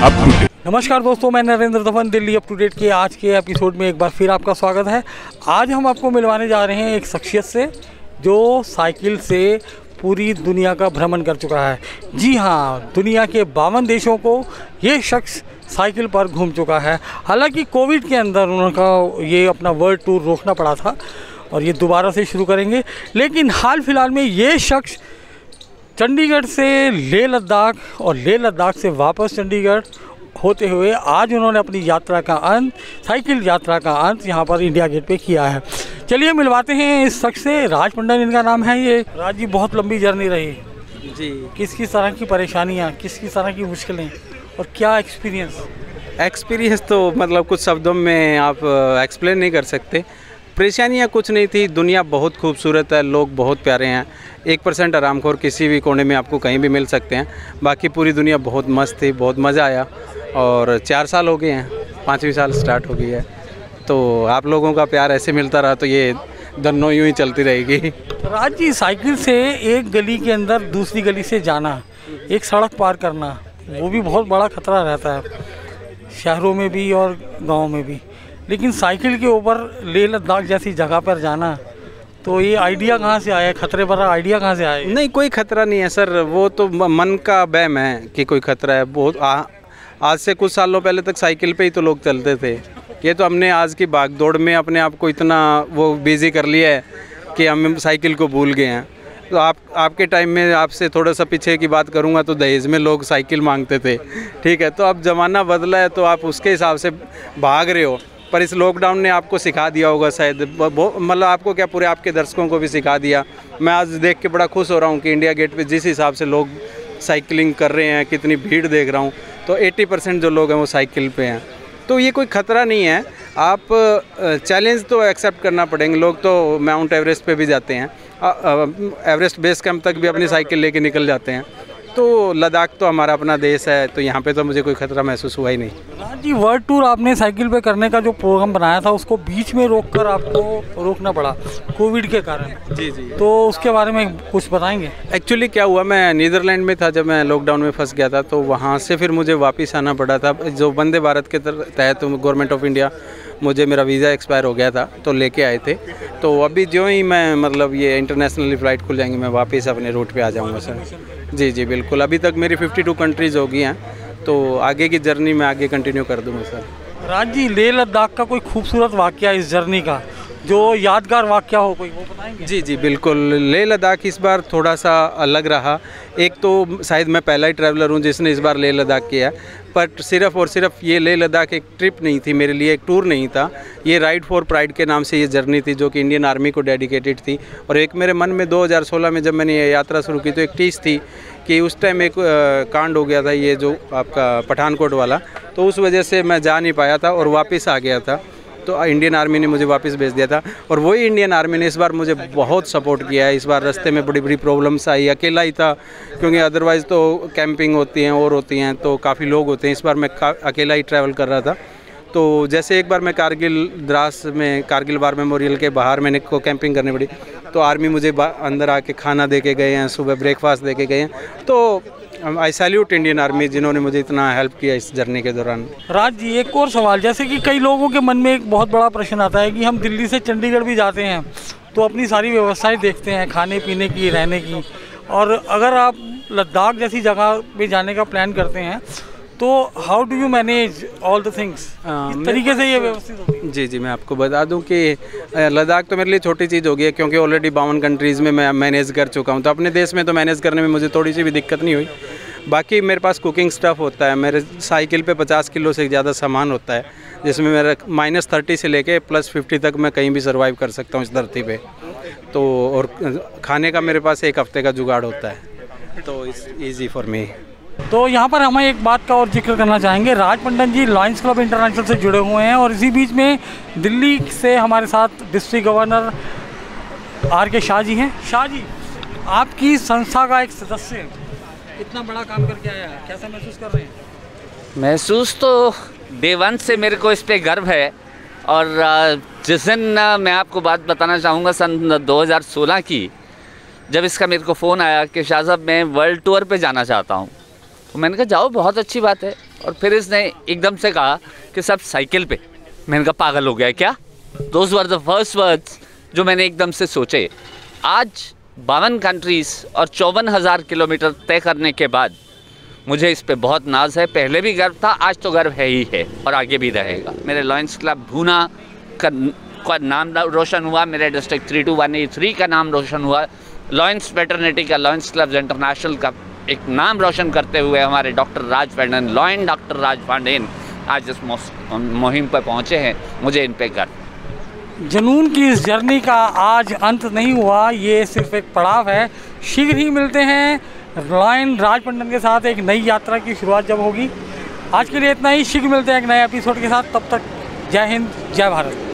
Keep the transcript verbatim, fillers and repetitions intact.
Up to date. नमस्कार दोस्तों, मैं Narendra Dhawan, Delhi up to date के आज के एपिसोड में एक बार फिर आपका स्वागत है। आज हम आपको मिलवाने जा रहे हैं एक शख्सियत से जो साइकिल से पूरी दुनिया का भ्रमण कर चुका है। जी हाँ, दुनिया के बावन देशों को ये शख्स साइकिल पर घूम चुका है। हालांकि कोविड के अंदर उनका ये अपना वर्ल्ड टूर रोकना पड़ा था और ये दोबारा से शुरू करेंगे, लेकिन हाल फिलहाल में ये शख्स चंडीगढ़ से लेह लद्दाख और लेह लद्दाख से वापस चंडीगढ़ होते हुए आज उन्होंने अपनी यात्रा का अंत, साइकिल यात्रा का अंत यहाँ पर इंडिया गेट पे किया है। चलिए मिलवाते हैं इस शख्स से। राज पंडन इनका नाम है। ये राज जी, बहुत लंबी जर्नी रही जी। किस किस तरह की परेशानियाँ, किस किस तरह की मुश्किलें और क्या एक्सपीरियंस? एक्सपीरियंस तो मतलब कुछ शब्दों में आप एक्सप्लेन नहीं कर सकते। परेशानियाँ कुछ नहीं थी। दुनिया बहुत खूबसूरत है, लोग बहुत प्यारे हैं। एक परसेंट आरामखोर किसी भी कोने में आपको कहीं भी मिल सकते हैं। बाकी पूरी दुनिया बहुत मस्त थी, बहुत मज़ा आया। और चार साल हो गए हैं, पाँचवीं साल स्टार्ट हो गई है। तो आप लोगों का प्यार ऐसे मिलता रहा तो ये दोनों यूँ ही चलती रहेगी। राज जी, साइकिल से एक गली के अंदर दूसरी गली से जाना, एक सड़क पार करना, वो भी बहुत बड़ा खतरा रहता है, शहरों में भी और गाँव में भी। लेकिन साइकिल के ऊपर लेह लद्दाख जैसी जगह पर जाना, तो ये आइडिया कहाँ से आया? खतरे भरा आइडिया कहाँ से आया? नहीं, कोई खतरा नहीं है सर। वो तो मन का वहम है कि कोई खतरा है। बहुत आ, आज से कुछ सालों पहले तक साइकिल पे ही तो लोग चलते थे। ये तो हमने आज की भागदौड़ में अपने आप को इतना वो बिजी कर लिया है कि हम साइकिल को भूल गए हैं। तो आप आपके टाइम में, आपसे थोड़ा सा पीछे की बात करूंगा तो दहेज में लोग साइकिल मांगते थे, ठीक है। तो अब ज़माना बदला है तो आप उसके हिसाब से भाग रहे हो। पर इस लॉकडाउन ने आपको सिखा दिया होगा शायद, मतलब आपको क्या, पूरे आपके दर्शकों को भी सिखा दिया। मैं आज देख के बड़ा खुश हो रहा हूँ कि इंडिया गेट पे जिस हिसाब से लोग साइकिलिंग कर रहे हैं, कितनी भीड़ देख रहा हूँ, तो अस्सी परसेंट जो लोग हैं वो साइकिल पे हैं। तो ये कोई ख़तरा नहीं है। आप चैलेंज तो एक्सेप्ट करना पड़ेंगे। लोग तो माउंट एवरेस्ट पे भी जाते हैं, एवरेस्ट बेस कैंप तक भी अपनी साइकिल लेके निकल जाते हैं। तो लद्दाख तो हमारा अपना देश है, तो यहाँ पे तो मुझे कोई खतरा महसूस हुआ ही नहीं। राज जी, वर्ल्ड टूर आपने साइकिल पे करने का जो प्रोग्राम बनाया था उसको बीच में रोककर आपको रोकना पड़ा कोविड के कारण। जी जी। तो उसके बारे में कुछ बताएंगे? एक्चुअली क्या हुआ, मैं नीदरलैंड में था जब मैं लॉकडाउन में फंस गया था। तो वहाँ से फिर मुझे वापस आना पड़ा था। जो वंदे भारत के तहत गवर्नमेंट ऑफ इंडिया, मुझे मेरा वीज़ा एक्सपायर हो गया था तो लेके आए थे। तो अभी जो ही मैं मतलब ये इंटरनेशनली फ़्लाइट खुल जाएंगी, मैं वापस अपने रूट पे आ जाऊँगा सर। जी जी बिल्कुल। अभी तक मेरी बावन कंट्रीज़ हो गई हैं, तो आगे की जर्नी मैं आगे कंटिन्यू कर दूँगा सर। राज जी, लेह लद्दाख का कोई खूबसूरत वाक़या इस जर्नी का, जो यादगार वाक़या हो कोई, वो बताएंगे? जी जी बिल्कुल। लेह लद्दाख इस बार थोड़ा सा अलग रहा। एक तो शायद मैं पहला ही ट्रैवलर हूँ जिसने इस बार लेह लद्दाख किया, बट सिर्फ और सिर्फ ये लेह लद्दाख एक ट्रिप नहीं थी मेरे लिए, एक टूर नहीं था। ये राइड फॉर प्राइड के नाम से ये जर्नी थी जो कि इंडियन आर्मी को डेडिकेटेड थी। और एक मेरे मन में दो हज़ार सोलह में जब मैंने ये यात्रा शुरू की तो एक टीस थी कि उस टाइम एक आ, कांड हो गया था, ये जो आपका पठानकोट वाला। तो उस वजह से मैं जा नहीं पाया था और वापस आ गया था। तो इंडियन आर्मी ने मुझे वापस भेज दिया था और वही इंडियन आर्मी ने इस बार मुझे बहुत सपोर्ट किया है। इस बार रास्ते में बड़ी बड़ी प्रॉब्लम्स आई, अकेला ही था क्योंकि अदरवाइज़ तो कैंपिंग होती हैं और होती हैं तो काफ़ी लोग होते हैं। इस बार मैं अकेला ही ट्रैवल कर रहा था। तो जैसे एक बार मैं कारगिल द्रास में, कारगिल वार मेमोरियल के बाहर मैंने को कैंपिंग करनी पड़ी, तो आर्मी मुझे अंदर आके खाना दे के गए हैं, सुबह ब्रेकफास्ट दे के गए हैं। तो आई सैल्यूट इंडियन आर्मी जिन्होंने मुझे इतना हेल्प किया इस जर्नी के दौरान। राज जी, एक और सवाल, जैसे कि कई लोगों के मन में एक बहुत बड़ा प्रश्न आता है कि हम दिल्ली से चंडीगढ़ भी जाते हैं तो अपनी सारी व्यवस्थाएं देखते हैं, खाने पीने की, रहने की, और अगर आप लद्दाख जैसी जगह पे जाने का प्लान करते हैं तो how do you manage all the things? किस तरीके से ये व्यवस्थित होगी? जी जी, मैं आपको बता दूं कि लद्दाख तो मेरे लिए छोटी चीज़ हो गई है क्योंकि ऑलरेडी बावन कंट्रीज़ में मैं मैनेज कर चुका हूं। तो अपने देश में तो मैनेज करने में मुझे थोड़ी सी भी दिक्कत नहीं हुई। बाकी मेरे पास कुकिंग स्टफ़ होता है। मेरे साइकिल पे पचास किलो से ज़्यादा सामान होता है जिसमें मेरा माइनस थर्टी से लेके प्लस फिफ्टी तक मैं कहीं भी सर्वाइव कर सकता हूँ इस धरती पे। तो और खाने का मेरे पास एक हफ्ते का जुगाड़ होता है, तो इट्स ईजी फॉर मी। तो यहाँ पर हम एक बात का और जिक्र करना चाहेंगे। Raj Pandan ji Lions Club International से जुड़े हुए हैं और इसी बीच में दिल्ली से हमारे साथ डिस्ट्रिक्ट गवर्नर आर के शाह जी हैं। शाह जी, आपकी संस्था का एक सदस्य इतना बड़ा काम करके आया है, कैसा महसूस कर रहे हैं? महसूस तो डे वन से मेरे को इस पे गर्व है। और जिस दिन मैं आपको बात बताना चाहूँगा सन दो हज़ार सोलह की, जब इसका मेरे को फ़ोन आया कि शाह साहब मैं वर्ल्ड टूर पे जाना चाहता हूँ, तो मैंने कहा जाओ, बहुत अच्छी बात है। और फिर इसने एकदम से कहा कि सब साइकिल पे। मैंने कहा पागल हो गया क्या? Those were the first words जो मैंने एकदम से सोचे। आज बावन कंट्रीज़ और चौवन हज़ार किलोमीटर तय करने के बाद मुझे इस पे बहुत नाज है। पहले भी गर्व था, आज तो गर्व है ही है और आगे भी रहेगा। मेरे लॉयंस क्लब भूना का, का नाम रोशन हुआ, मेरे district three two one eight three का नाम रोशन हुआ, लॉयंस वेटरनिटी का, लॉयंस क्लब्स इंटरनेशनल का एक नाम रोशन करते हुए हमारे doctor Raj Panden, Lion doctor Raj Panden आज इस मुहिम पर पहुँचे हैं। मुझे इन पे गर्व। जुनून की इस जर्नी का आज अंत नहीं हुआ, ये सिर्फ एक पड़ाव है। शीघ्र ही मिलते हैं लॉयन राज पांडेन के साथ एक नई यात्रा की शुरुआत जब होगी। आज के लिए इतना ही, शीघ्र मिलते हैं एक नए एपिसोड के साथ। तब तक जय हिंद, जय भारत।